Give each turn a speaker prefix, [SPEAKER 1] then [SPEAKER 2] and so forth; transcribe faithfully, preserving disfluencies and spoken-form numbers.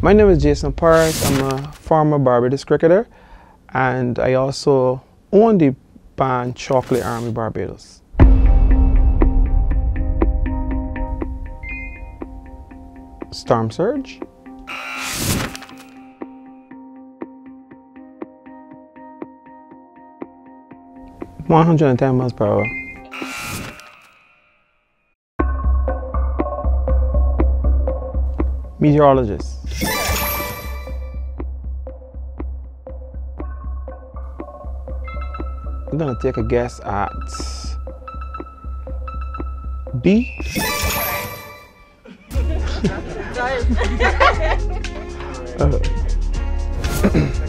[SPEAKER 1] My name is Jason Parris. I'm a former Barbados cricketer, and I also own the band Chocolate Army Barbados. Storm surge. one hundred ten miles per hour. Meteorologist. I'm gonna take a guess at B. uh.